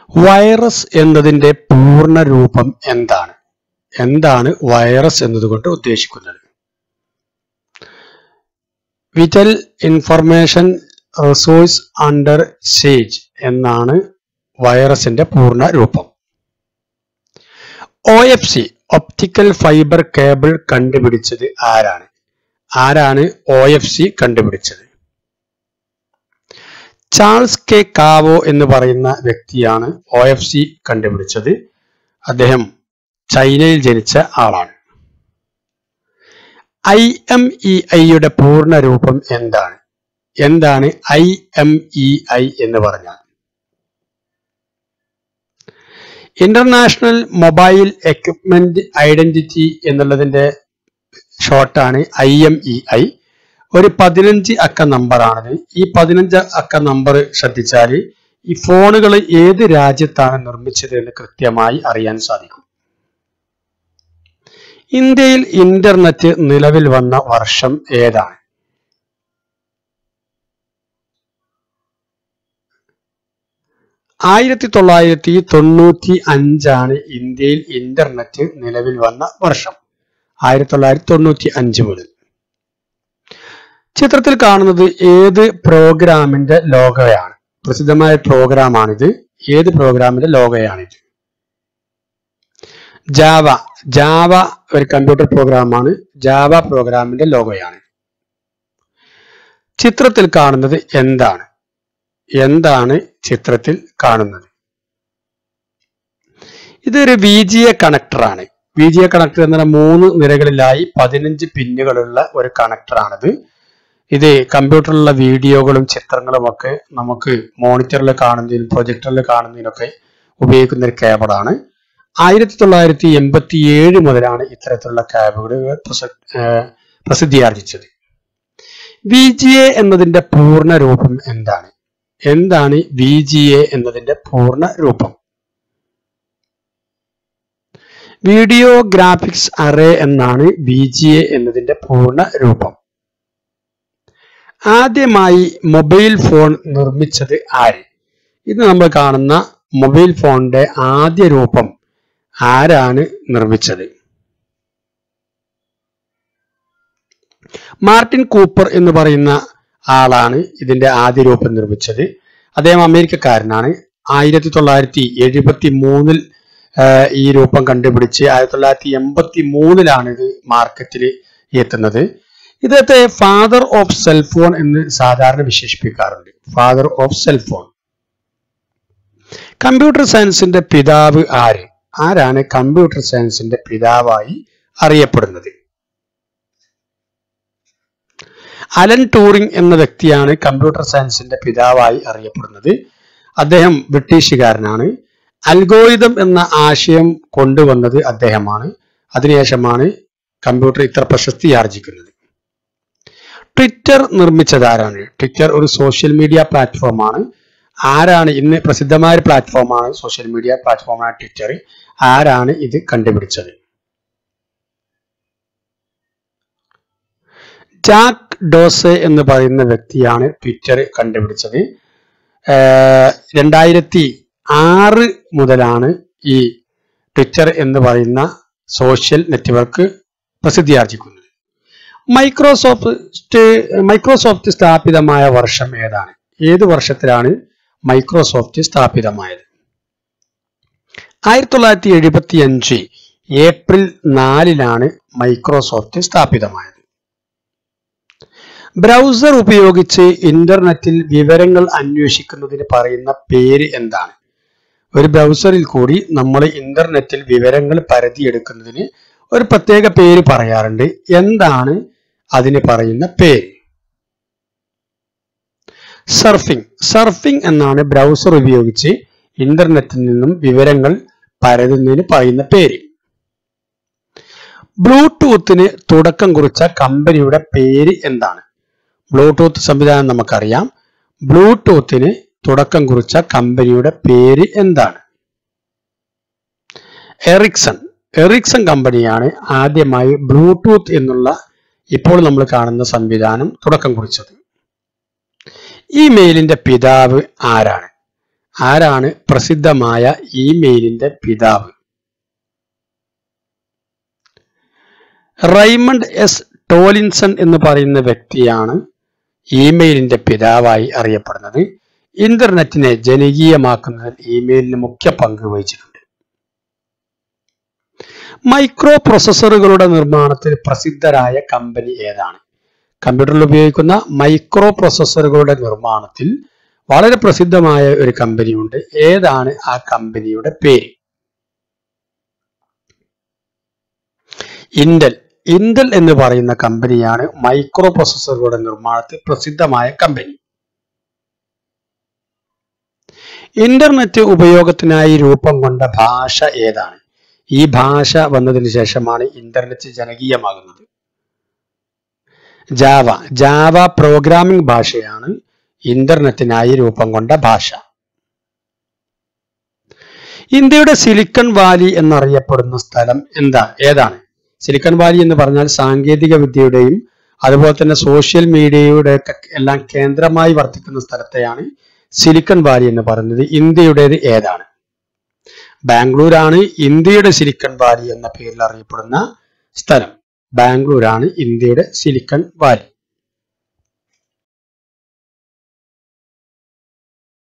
Virus എന്നതിന്റെ പൂർണ്ണ രൂപം എന്താണ്? എന്താണ് വൈറസ് എന്നതുകൊണ്ട് ഉദ്ദേശിക്കുന്നത്? Vital information resource under seize എന്നാണ് വൈറസിന്റെ പൂർണ്ണ രൂപം. OFC ഒപ്റ്റിക്കൽ ഫൈബർ കേബിൾ കണ്ടുപിടിച്ചത് ആരാണ്? ആരാണ് OFC കണ്ടുപിടിച്ചത്? ചാൾസ് കെ കാവോ എന്ന് പറയുന്ന വ്യക്തിയാണ് OFC കണ്ടുപിടിച്ചത്. അദ്ദേഹം ചൈനയിൽ ജനിച്ച ആളാണ്. IMEI പൂർണ്ണ രൂപം എന്താണ്? എന്താണ് IMEI എന്ന് പറഞ്ഞാൽ? ഇന്റർനാഷണൽ മൊബൈൽ എക്വിപ്മെന്റ് ഐഡന്റിറ്റി എന്നുള്ളതിന്റെ ഷോർട്ടാണ് IMEI. ഒരു 15 അക്ക നമ്പറാണിത്. ഈ 15 അക്ക നമ്പർ ശ്രദ്ധിച്ചാൽ ഈ ഫോണുകൾ ഏത് രാജ്യത്താണ് നിർമ്മിച്ചത് എന്ന് കൃത്യമായി അറിയാൻ സാധിക്കും. ഇന്ത്യയിൽ ഇന്റർനെറ്റ് നിലവിൽ വന്ന വർഷം ഏതാണ്? (1995) ഇന്ത്യയിൽ ഇന്റർനെറ്റ് നിലവിൽ വന്ന വർഷം. 1995 മുതൽ. ചിത്രത്തിൽ കാണുന്നത് ഏത് പ്രോഗ്രാമിന്റെ ലോഗോയാണ്? പ്രസിദ്ധമായ പ്രോഗ്രാമാണിത്. ഏത് പ്രോഗ്രാമിന്റെ ലോഗോയാണിത്? ജാവ ഒരു കമ്പ്യൂട്ടർ പ്രോഗ്രാമാണ്. ജാവ പ്രോഗ്രാമിന്റെ ലോഗോയാണ്. ചിത്രത്തിൽ കാണുന്നത് എന്താണ്? എന്താണ് ചിത്രത്തിൽ കാണുന്നത്? ഇതൊരു VGA കണക്ടറാണ്. VGA കണക്ടർ എന്ന 3 നിരകളിലായി 15 പിന്നുകളുള്ള ഒരു കണക്ടറാണിത്. ഇത് കമ്പ്യൂട്ടറിലുള്ള വീഡിയോകളും ചിത്രങ്ങളും ഒക്കെ നമുക്ക് മോണിറ്ററിൽ കാണുന്നതിനും പ്രൊജക്ടറിൽ കാണുന്നതിനൊക്കെ ഉപയോഗിക്കുന്ന ഒരു കേബിളാണ്. 1987 മുതലാണ് ഇത്തരത്തിലുള്ള കേബിളുകൾ പ്രസിദ്ധിയാർജിച്ചത്. VGA എന്നതിന്റെ പൂർണ്ണ രൂപം എന്താണ്? എന്താണ് VGA എന്നതിന്റെ പൂർണ്ണ രൂപം? വീഡിയോ ഗ്രാഫിക്സ് അറേ എന്നാണ് VGA എന്നതിന്റെ പൂർണ്ണ രൂപം. ആദ്യമായി മൊബൈൽ ഫോൺ നിർമ്മിച്ചത് ആര്? ഇത് നമ്മൾ കാണുന്ന മൊബൈൽ ഫോണിന്റെ ആദ്യ രൂപം ആരാണ് നിർമ്മിച്ചത്? മാർട്ടിൻ കൂപ്പർ എന്ന് പറയുന്ന ആളാണ് ഇതിന്റെ ആദ്യ രൂപം നിർമ്മിച്ചത്. അദ്ദേഹം അമേരിക്കക്കാരനാണ്. 1973 ഈ രൂപം കണ്ടുപിടിച്ച് 1983 ഇത് മാർക്കറ്റിൽ എത്തുന്നത്. ഇദ്ദേഹത്തെ ഫാദർ ഓഫ് സെൽഫോൺ എന്ന് സാധാരണ വിശേഷിപ്പിക്കാറുണ്ട്. Father of cellphone. കമ്പ്യൂട്ടർ സയൻസിന്റെ പിതാവ് ആര്? ആരാണ് കമ്പ്യൂട്ടർ സയൻസിന്റെ പിതാവായി അറിയപ്പെടുന്നത്? അലൻ ട്യൂറിംഗ് എന്ന വ്യക്തിയാണ് കമ്പ്യൂട്ടർ സയൻസിന്റെ പിതാവായി അറിയപ്പെടുന്നത്. അദ്ദേഹം ബ്രിട്ടീഷുകാരനാണ്. അൽഗോരിതം എന്ന ആശയം കൊണ്ടുവന്നത് അദ്ദേഹമാണ്. അതിനുശേഷമാണ് കമ്പ്യൂട്ടർ ഇത്ര പ്രശസ്തി ആർജിക്കുന്നത്. ട്വിറ്റർ നിർമ്മിച്ചത് ആരാണ്? ട്വിറ്റർ ഒരു സോഷ്യൽ മീഡിയ പ്ലാറ്റ്ഫോമാണ്. ആരാണ്? ഇന്ന് പ്രസിദ്ധമായ ഒരു പ്ലാറ്റ്ഫോമാണ്, സോഷ്യൽ മീഡിയ പ്ലാറ്റ്ഫോമാണ് ട്വിറ്റർ. ആരാണ് ഇത് കണ്ടുപിടിച്ചത്? ജാക്ക് ഡോസെ എന്ന് പറയുന്ന വ്യക്തിയാണ് ട്വിറ്റർ കണ്ടുപിടിച്ചത്. 2006 മുതലാണ് ഈ ട്വിറ്റർ എന്ന് പറയുന്ന സോഷ്യൽ നെറ്റ്വർക്ക് പ്രസിദ്ധിയാർജിക്കുന്നത്. മൈക്രോസോഫ്റ്റ് സ്ഥാപിതമായ വർഷം ഏതാണ്? ഏത് വർഷത്തിലാണ് മൈക്രോസോഫ്റ്റ് സ്ഥാപിതമായത്? 1975 ഏപ്രിൽ 4 മൈക്രോസോഫ്റ്റ് സ്ഥാപിതമായത്. ബ്രൗസർ ഉപയോഗിച്ച് ഇന്റർനെറ്റിൽ വിവരങ്ങൾ അന്വേഷിക്കുന്നതിന് പറയുന്ന പേര് എന്താണ്? ഒരു ബ്രൗസറിൽ കൂടി നമ്മൾ ഇന്റർനെറ്റിൽ വിവരങ്ങൾ പരതിയെടുക്കുന്നതിന് ഒരു പ്രത്യേക പേര് പറയാറുണ്ട്. എന്താണ് അതിന് പറയുന്ന പേര്? സർഫിംഗ് എന്നാണ് ബ്രൗസർ ഉപയോഗിച്ച് ഇന്റർനെറ്റിൽ നിന്നും വിവരങ്ങൾ പരതുന്നതിന് പറയുന്ന പേര്. ബ്ലൂടൂത്തിന് തുടക്കം കുറിച്ച കമ്പനിയുടെ പേര് എന്താണ്? ബ്ലൂടൂത്ത് സംവിധാനം നമുക്കറിയാം. ബ്ലൂടൂത്തിന് തുടക്കം കുറിച്ച കമ്പനിയുടെ പേര് എന്താണ്? എറിക്സൺ കമ്പനിയാണ് ആദ്യമായി ബ്ലൂടൂത്ത് എന്നുള്ള ഇപ്പോൾ നമ്മൾ കാണുന്ന സംവിധാനം തുടക്കം കുറിച്ചത്. ഇമെയിലിന്റെ പിതാവ് ആരാണ്? ആരാണ് പ്രസിദ്ധമായ ഇമെയിലിന്റെ പിതാവ്? റൈമണ്ട് എസ് ടോളിൻസൺ എന്ന് പറയുന്ന വ്യക്തിയാണ് ഇമെയിലിന്റെ പിതാവായി അറിയപ്പെടുന്നത്. ഇന്റർനെറ്റിനെ ജനകീയമാക്കുന്നതിൽ ഇമെയിലിന് മുഖ്യ പങ്ക് വഹിച്ചിട്ടുണ്ട്. മൈക്രോ പ്രോസസ്സറുകളുടെ നിർമ്മാണത്തിൽ പ്രസിദ്ധരായ കമ്പനി ഏതാണ്? കമ്പ്യൂട്ടറിൽ ഉപയോഗിക്കുന്ന മൈക്രോ പ്രോസസ്സറുകളുടെ നിർമ്മാണത്തിൽ വളരെ പ്രസിദ്ധമായ ഒരു കമ്പനിയുണ്ട്. ഏതാണ് ആ കമ്പനിയുടെ പേര്? ഇന്റൽ. ഇന്റൽ എന്ന് പറയുന്ന കമ്പനിയാണ് മൈക്രോ പ്രോസസ്സറുകളുടെ നിർമ്മാണത്തിൽ പ്രസിദ്ധമായ കമ്പനി. ഇന്റർനെറ്റ് ഉപയോഗത്തിനായി രൂപം കൊണ്ട ഭാഷ ഏതാണ്? ഈ ഭാഷ വന്നതിന് ശേഷമാണ് ഇന്റർനെറ്റ് ജനകീയമാകുന്നത്. ജാവ. ജാവ പ്രോഗ്രാമിംഗ് ഭാഷയാണ് ഇന്റർനെറ്റിനായി രൂപം കൊണ്ട ഭാഷ. ഇന്ത്യയുടെ സിലിക്കൺ വാലി എന്നറിയപ്പെടുന്ന സ്ഥലം ഏതാണ്? സിലിക്കൺ വാലി എന്ന് പറഞ്ഞാൽ സാങ്കേതിക വിദ്യയുടെയും അതുപോലെ തന്നെ സോഷ്യൽ മീഡിയയുടെ ഒക്കെ എല്ലാം കേന്ദ്രമായി വർത്തിക്കുന്ന സ്ഥലത്തെയാണ് സിലിക്കൺ വാലി എന്ന് പറയുന്നത്. ഇന്ത്യയുടേത് ഏതാണ്? ബാംഗ്ലൂരാണ് ഇന്ത്യയുടെ സിലിക്കൺ വാലി എന്ന പേരിൽ അറിയപ്പെടുന്ന സ്ഥലം. ബാംഗ്ലൂരാണ് ഇന്ത്യയുടെ സിലിക്കൺ വാലി.